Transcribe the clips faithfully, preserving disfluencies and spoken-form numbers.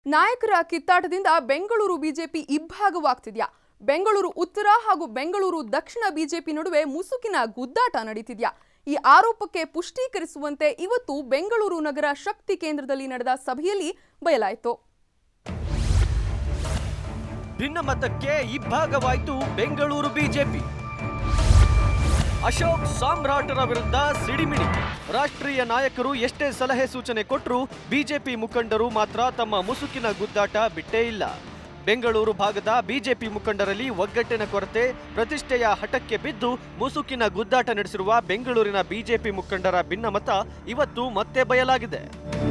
ನಾಯಕರ ಕಿತ್ತಾಟದಿಂದ ಬೆಂಗಳೂರು ಬಿಜೆಪಿ ಇಬ್ಬಾಗವಾಗ್ತಿದ್ಯಾ? ಬೆಂಗಳೂರು ಉತ್ತರ ಹಾಗೂ ಬೆಂಗಳೂರು ದಕ್ಷಿಣ ಬಿಜೆಪಿ ನಡುವೆ ಮುಸುಕಿನ ಗುದ್ದಾಟ ನಡೀತಿದ್ಯಾ? ಈ ಆರೋಪಕ್ಕೆ ಪುಷ್ಟೀಕರಿಸುವಂತೆ ಇವತ್ತು ಬೆಂಗಳೂರು ನಗರ ಶಕ್ತಿ ಕೇಂದ್ರದಲ್ಲಿ ನಡೆದ ಸಭೆಯಲ್ಲಿ ಬಯಲಾಯಿತು. ಭಿನ್ನಮತಕ್ಕೆ ಇಬ್ಬಾಗವಾಯಿತು ಬೆಂಗಳೂರು ಬಿಜೆಪಿ. ಅಶೋಕ್ ಸಾಮ್ರಾಟರ ವಿರುದ್ಧ ಸಿಡಿಮಿಡಿ. ರಾಷ್ಟ್ರೀಯ ನಾಯಕರು ಎಷ್ಟೇ ಸಲಹೆ ಸೂಚನೆ ಕೊಟ್ಟರೂ ಬಿಜೆಪಿ ಮುಖಂಡರು ಮಾತ್ರ ತಮ್ಮ ಮುಸುಕಿನ ಗುದ್ದಾಟ ಬಿಟ್ಟೇ ಇಲ್ಲ. ಬೆಂಗಳೂರು ಭಾಗದ ಬಿಜೆಪಿ ಮುಖಂಡರಲ್ಲಿ ಒಗ್ಗಟ್ಟಿನ ಕೊರತೆ, ಪ್ರತಿಷ್ಠೆಯ ಹಠಕ್ಕೆ ಬಿದ್ದು ಮುಸುಕಿನ ಗುದ್ದಾಟ ನಡೆಸಿರುವ ಬೆಂಗಳೂರಿನ ಬಿಜೆಪಿ ಮುಖಂಡರ ಭಿನ್ನಮತ ಇವತ್ತು ಮತ್ತೆ ಬಯಲಾಗಿದೆ.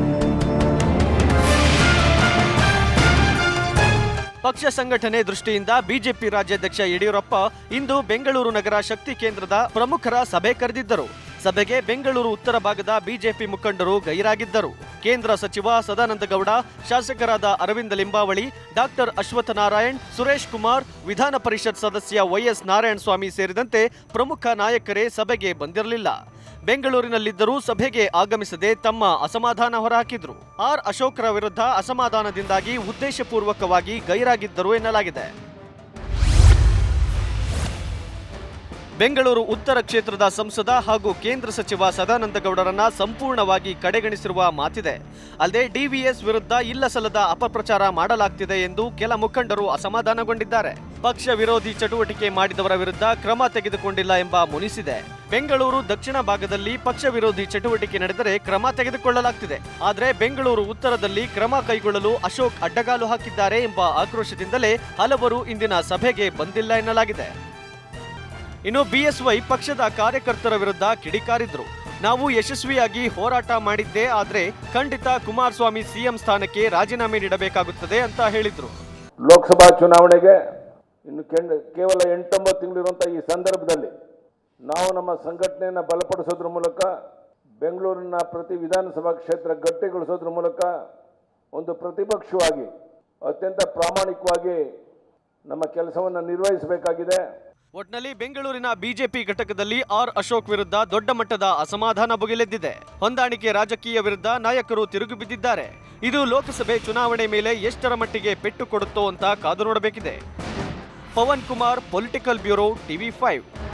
ಪಕ್ಷ ಸಂಘಟನೆ ದೃಷ್ಟಿಯಿಂದ ಬಿಜೆಪಿ ರಾಜ್ಯಾಧ್ಯಕ್ಷ ಯಡಿಯೂರಪ್ಪ ಇಂದು ಬೆಂಗಳೂರು ನಗರ ಶಕ್ತಿ ಕೇಂದ್ರದ ಪ್ರಮುಖರ ಸಭೆ ಕರೆದಿದ್ದರು. ಸಭೆಗೆ ಬೆಂಗಳೂರು ಉತ್ತರ ಭಾಗದ ಬಿಜೆಪಿ ಮುಖಂಡರು ಗೈರಾಗಿದ್ದರು. ಕೇಂದ್ರ ಸಚಿವ ಸದಾನಂದ ಗೌಡ, ಶಾಸಕರಾದ ಅರವಿಂದ ಲಿಂಬಾವಳಿ, ಡಾಕ್ಟರ್ ಅಶ್ವಥ್ ನಾರಾಯಣ್, ಸುರೇಶ್ ಕುಮಾರ್, ವಿಧಾನ ಪರಿಷತ್ ಸದಸ್ಯ ವೈಎಸ್ ನಾರಾಯಣ ಸ್ವಾಮಿ ಸೇರಿದಂತೆ ಪ್ರಮುಖ ನಾಯಕರೇ ಸಭೆಗೆ ಬಂದಿರಲಿಲ್ಲ. ಬೆಂಗಳೂರಿನಲ್ಲಿದ್ದರೂ ಸಭೆಗೆ ಆಗಮಿಸದೆ ತಮ್ಮ ಅಸಮಾಧಾನ ಹೊರಹಾಕಿದ್ರು. ಆರ್ ಅಶೋಕ್ರ ವಿರುದ್ಧ ಅಸಮಾಧಾನದಿಂದಾಗಿ ಉದ್ದೇಶಪೂರ್ವಕವಾಗಿ ಗೈರಾಗಿದ್ದರು ಎನ್ನಲಾಗಿದೆ. ಬೆಂಗಳೂರು ಉತ್ತರ ಕ್ಷೇತ್ರದ ಸಂಸದ ಹಾಗೂ ಕೇಂದ್ರ ಸಚಿವ ಸದಾನಂದ ಗೌಡರನ್ನ ಸಂಪೂರ್ಣವಾಗಿ ಕಡೆಗಣಿಸಿರುವ ಮಾತಿದೆ. ಅಲ್ಲದೆ ಡಿವಿಎಸ್ ವಿರುದ್ಧ ಇಲ್ಲಸಲ್ಲದ ಅಪಪ್ರಚಾರ ಮಾಡಲಾಗ್ತಿದೆ ಎಂದು ಕೆಲ ಮುಖಂಡರು ಅಸಮಾಧಾನಗೊಂಡಿದ್ದಾರೆ. ಪಕ್ಷ ವಿರೋಧಿ ಚಟುವಟಿಕೆ ಮಾಡಿದವರ ವಿರುದ್ಧ ಕ್ರಮ ತೆಗೆದುಕೊಂಡಿಲ್ಲ ಎಂಬ ಮುನಿಸಿದೆ. ಬೆಂಗಳೂರು ದಕ್ಷಿಣ ಭಾಗದಲ್ಲಿ ಪಕ್ಷ ವಿರೋಧಿ ಚಟುವಟಿಕೆ ನಡೆದರೆ ಕ್ರಮ ತೆಗೆದುಕೊಳ್ಳಲಾಗ್ತಿದೆ. ಆದರೆ ಬೆಂಗಳೂರು ಉತ್ತರದಲ್ಲಿ ಕ್ರಮ ಕೈಗೊಳ್ಳಲು ಅಶೋಕ್ ಅಡ್ಡಗಾಲು ಹಾಕಿದ್ದಾರೆ ಎಂಬ ಆಕ್ರೋಶದಿಂದಲೇ ಹಲವರು ಇಂದಿನ ಸಭೆಗೆ ಬಂದಿಲ್ಲ ಎನ್ನಲಾಗಿದೆ. ಇನ್ನು ಬಿಎಸ್ವೈ ಪಕ್ಷದ ಕಾರ್ಯಕರ್ತರ ವಿರುದ್ಧ ಕಿಡಿಕಾರಿದ್ರು. ನಾವು ಯಶಸ್ವಿಯಾಗಿ ಹೋರಾಟ ಮಾಡಿದ್ದೇ ಆದ್ರೆ ಖಂಡಿತ ಕುಮಾರಸ್ವಾಮಿ ಸಿಎಂ ಸ್ಥಾನಕ್ಕೆ ರಾಜೀನಾಮೆ ನೀಡಬೇಕಾಗುತ್ತದೆ ಅಂತ ಹೇಳಿದ್ರು. ಲೋಕಸಭಾ ಚುನಾವಣೆಗೆ ಇನ್ನು ಕೇವಲ ಎಂಟೊಂಬತ್ತು ತಿಂಗಳಿರುವಂತಹ ಈ ಸಂದರ್ಭದಲ್ಲಿ ನಾವು ನಮ್ಮ ಸಂಘಟನೆಯನ್ನು ಬಲಪಡಿಸೋದ್ರ ಮೂಲಕ, ಬೆಂಗಳೂರಿನ ಪ್ರತಿ ವಿಧಾನಸಭಾ ಕ್ಷೇತ್ರ ಗಟ್ಟಿಗೊಳಿಸೋದ್ರ ಮೂಲಕ ಒಂದು ಪ್ರತಿಪಕ್ಷವಾಗಿ ಅತ್ಯಂತ ಪ್ರಾಮಾಣಿಕವಾಗಿ ನಮ್ಮ ಕೆಲಸವನ್ನು ನಿರ್ವಹಿಸಬೇಕಾಗಿದೆ. ಒಟ್ನಲ್ಲಿ ಬೆಂಗಳೂರಿನ ಬಿಜೆಪಿ ಘಟಕದಲ್ಲಿ ಆರ್ ಅಶೋಕ್ ವಿರುದ್ಧ ದೊಡ್ಡ ಮಟ್ಟದ ಅಸಮಾಧಾನ ಭುಗಿಲೆದ್ದಿದೆ. ಹೊಂದಾಣಿಕೆ ರಾಜಕೀಯ ವಿರುದ್ಧ ನಾಯಕರು ತಿರುಗಿ ಬಿದ್ದಿದ್ದಾರೆ. ಇದು ಲೋಕಸಭೆ ಚುನಾವಣೆ ಮೇಲೆ ಎಷ್ಟರ ಮಟ್ಟಿಗೆ ಪೆಟ್ಟು ಕೊಡುತ್ತೋ ಅಂತ ಕಾದು ನೋಡಬೇಕಿದೆ. Pavan Kumar, political bureau, TV five.